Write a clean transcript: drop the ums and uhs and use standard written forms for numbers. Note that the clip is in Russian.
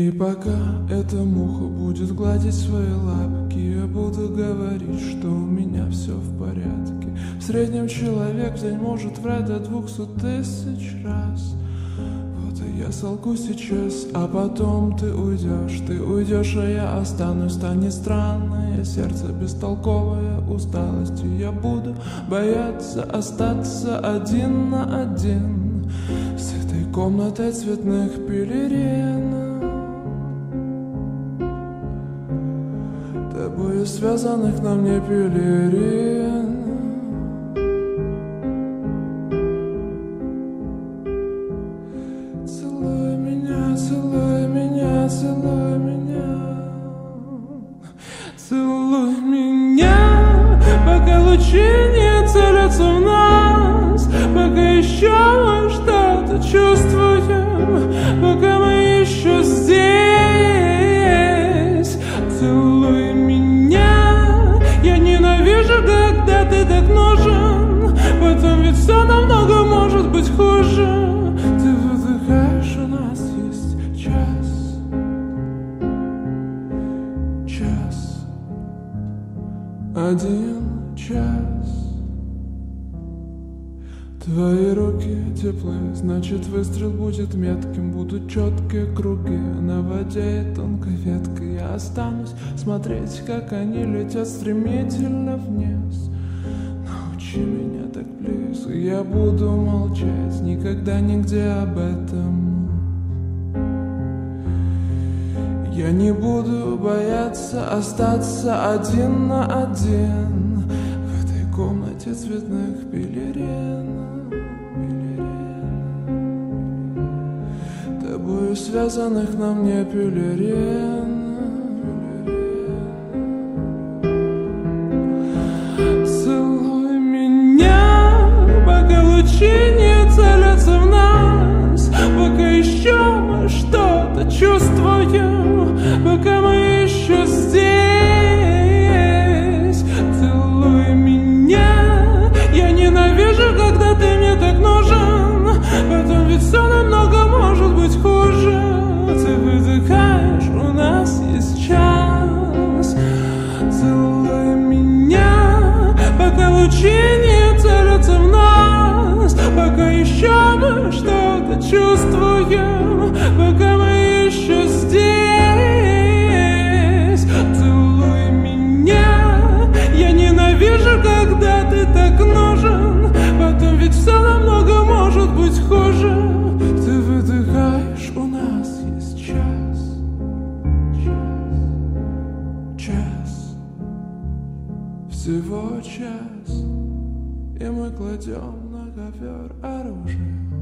И пока эта муха будет гладить свои лапки, я буду говорить, что у меня все в порядке. В среднем человек в день может врать до 200 тысяч раз. Вот и я солгу сейчас, а потом ты уйдешь, а я останусь. Станет странное сердце, бестолковая усталостью. Я буду бояться остаться один на один с этой комнатой цветных пелерин. Тобою связанных на мне пелерин. Целуй меня, целуй меня, целуй меня. Целуй меня, пока лучи не целятся в нас, пока еще мы что-то чувствуем, пока мы еще здесь. Целуй меня, я ненавижу, когда ты так нужен, потом ведь все намного может быть хуже. Ты выдыхаешь, у нас есть час, один час. Твои руки теплые, значит выстрел будет метким. Будут четкие круги на воде и тонкой веткой. Я останусь смотреть, как они летят стремительно вниз. Научи меня так близко, я буду молчать, никогда нигде об этом. Я не буду бояться остаться один на один в этой комнате цветных пелерин. Тобою связанных на мне пелерин. Целуй меня, пока лучи не целятся в нас, пока еще мы что-то чувствуем, пока мы еще здесь. Целуй меня, я ненавижу, когда ты мне так нужен, потом ведь все намного может быть хуже. Ты выдыхаешь, у нас есть час. Целуй меня, пока лучи не целятся в нас, пока еще мы что-то чувствуем, пока мы еще здесь. Целуй меня, я ненавижу, когда ты так нужен, потом ведь все намного может быть хуже. Ты выдыхаешь, у нас есть час, всего час, и мы кладем на ковер оружие.